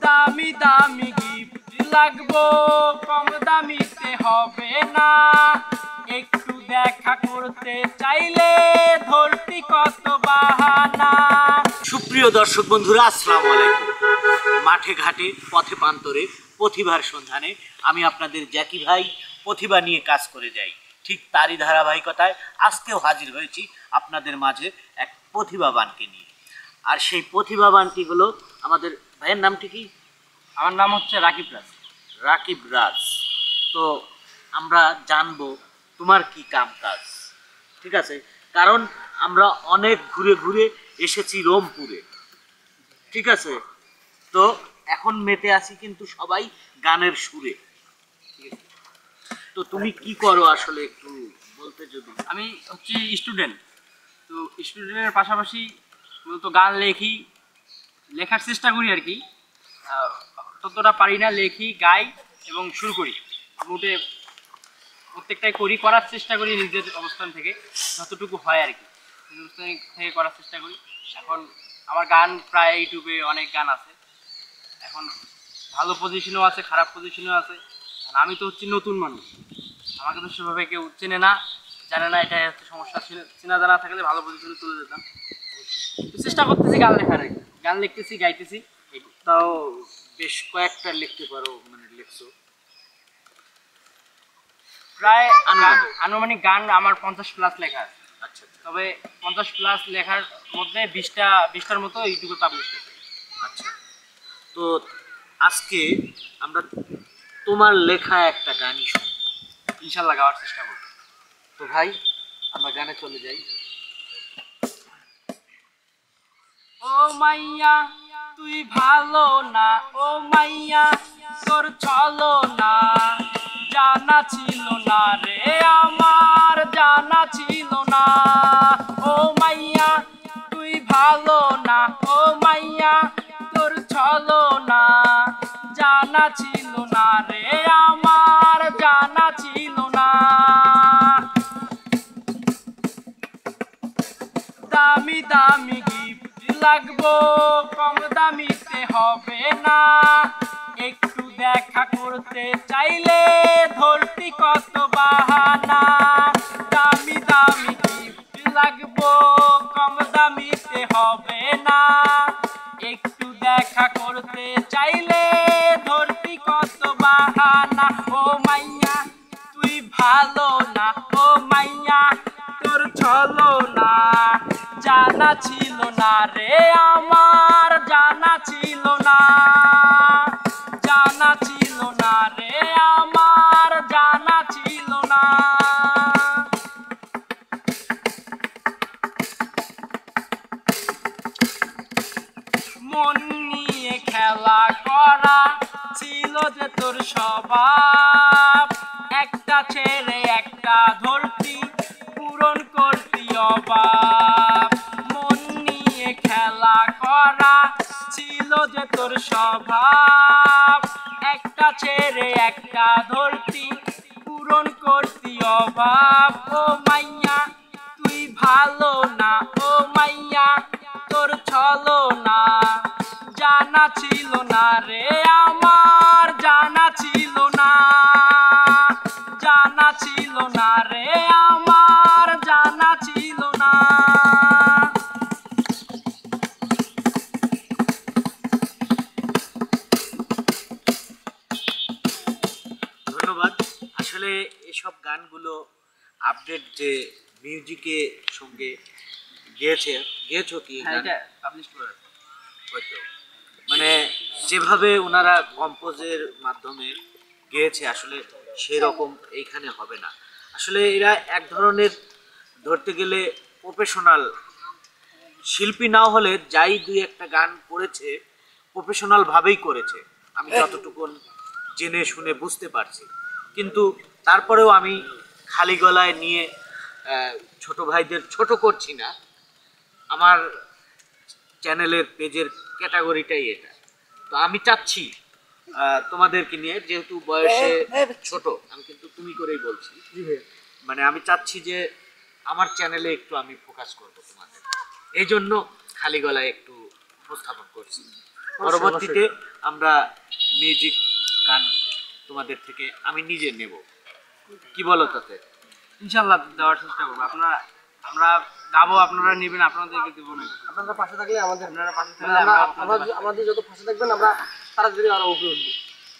দামি দামি গিফট লাগবো, কম দামিতে হবে না। একটু দেখা করতে চাইলে ধরতি কত বাহানা। সুপ্রিয় দর্শক বন্ধুরা, আসসালামু আলাইকুম। মাঠে ঘাটে পথে প্রান্তরে প্রতিভার সন্ধানে আমি আপনাদের জ্যাকি ভাই প্রতিভা নিয়ে কাজ করে যাই। ঠিক তারই ধারাবাহিকতায় আজকেও হাজির হয়েছি আপনাদের মাঝে এক প্রতিভাবানকে নিয়ে। আর সেই প্রতিভাবানটি হলো আমাদের ভাইয়ের নামটি কি? আমার নাম হচ্ছে রাকিব রাজ। রাকিব রাজ। তো আমরা জানবো তোমার কি কাম কাজ, ঠিক আছে? কারণ আমরা অনেক ঘুরে ঘুরে এসেছি রংপুরে, ঠিক আছে? তো এখন মেতে আছি কিন্তু সবাই গানের সুরে। তো তুমি কি করো আসলে একটু বলতে যদি? আমি হচ্ছি স্টুডেন্ট। তো স্টুডেন্টের পাশাপাশি মূলত গান লেখার চেষ্টা করি আর কি। ততটা পারি না, লেখি, গাই এবং সুর করি। মোটে প্রত্যেকটাই করার চেষ্টা করি নিজের অবস্থান থেকে, যতটুকু হয় আর কি নিজের অবস্থান থেকে করার চেষ্টা করি। এখন আমার গান প্রায় ইউটিউবে অনেক গান আছে। এখন ভালো পজিশনও আছে, খারাপ পজিশনও আছে। আমি তো হচ্ছি নতুন মানুষ, আমাকে তো সেভাবে কেউ চেনে না, জানে না। এটাই হচ্ছে সমস্যা। চেনা জানা থাকলে ভালো পজিশনে চলে যেতাম। চেষ্টা করতেছি গান লেখার আর কি। গান লিখতেছি, গাইতেছি। তাও বেশ কয়েকটা লিখতে পারো, মানে লিখছো প্রায় আনুমানিক গান আমার 50+ লেখা আছে। আচ্ছা, তবে 50+ লেখার মধ্যে 20টার মতো ইউটিউবে পাবলিশ হয়েছে। আচ্ছা। তো আজকে আমরা তোমার লেখা একটা গানই শুনবো, ইনশাল্লাহ গাওয়ার চেষ্টা করব। তো ভাই আমরা গানে চলে যাই। ও মাইয়া তুই ভালো না, ও মাইয়া তোর চলো না, জানা ছিল না রে আমার, জানা ছিল না। ও মাইয়া তুই ভালো না, ও মাইয়া তোর চলো না, জানা ছিল না রে আমার, জানা ছিল না। দামি দামি গিফট লাগবো, কম দামিতে হবে না। একটু দেখা করতে চাইলে ধরতি কত বাহানা। দামি দামি গিফট লাগবো, কম দামিতে হবে না। একটু দেখা করতে চাইলে ধরতি কত বাহানা। ও মাইয়া তুই ভালো না, ও মাইয়া তোর চলো না, জানা ছিল না রে আমার, জানা ছিল না, জানা ছিল না রে আমার, জানা ছিল না। মন নিয়ে খেলা করা ছিল যে তোর স্বভাব, একটা ছেড়ে একটা ধরতি পূরণ করতি অভাব। মন নিয়ে খেলা করা ছিল যে তোর স্বভাব, একটা ছেড়ে একটা ধরতি পূরণ করতি অভাব। ও মাইয়া তুই ভালো না, ও মাইয়া তোর চলো না, জানা ছিল না রে আমার, জানা ছিল না, জানা ছিল না রে আমার, জানা ছিল না। ধন্যবাদ। আসলে এসব গানগুলো আপডেট যে মিউজিকের সঙ্গে গেয়েছো কি? এটা পাবলিশ করে হয়তো মানে যেভাবে ওনারা কম্পোজের মাধ্যমে গেয়েছে আসলে সেরকম এইখানে হবে না। আসলে এরা এক ধরনের ধরতে গেলে প্রফেশনাল শিল্পী নাও হলে যাই দুই একটা গান করেছে প্রফেশনাল ভাবেই করেছে, আমি যতটুকু জেনে শুনে বুঝতে পারছি। কিন্তু তারপরেও আমি খালি গলায় নিয়ে ছোট ভাইদের ছোট করছি না, আমার চ্যানেলের পেজের ক্যাটাগরিটাই এটা। তো আমি চাচ্ছি তোমাদেরকে নিয়ে, যেহেতু বয়সে ছোট, আমি কিন্তু তুমি করেই বলছি, মানে আমি চাচ্ছি যে আমার চ্যানেলে একটু আমি ফোকাস করব তোমাদের, এই জন্য খালি গলায় একটু উপস্থাপন করছি। পরবর্তীতে আমরা মিউজিক গান তোমাদের থেকে আমি নিজে নেব, কি বলো তাতে? ইনশাল্লাহ দেওয়ার চেষ্টা করবো। আমরা গাবো, আপনারা নেবেন, আপনাদেরকে দেবো না। আপনারা পাশে থাকলে আমাদের, আপনারা পাশে থাকলে আমরা আমরা আপনাদের পাশে আমাদের যত পাশে থাকবেন আমরা তাড়াতাড়ি আরো উপরে উঠবো।